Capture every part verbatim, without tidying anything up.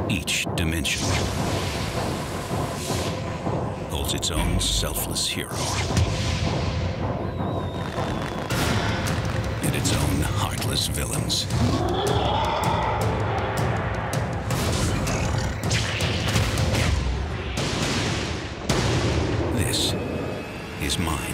Each dimension holds its own selfless hero and its own heartless villains. This is mine.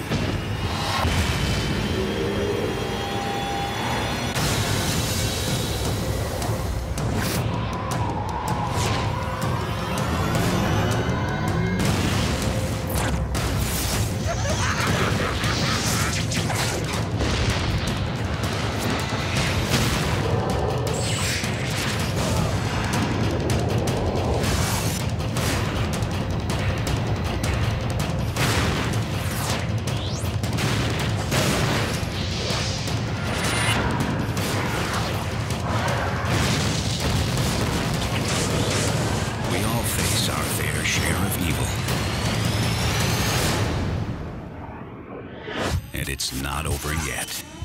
Our fair share of evil. And it's not over yet.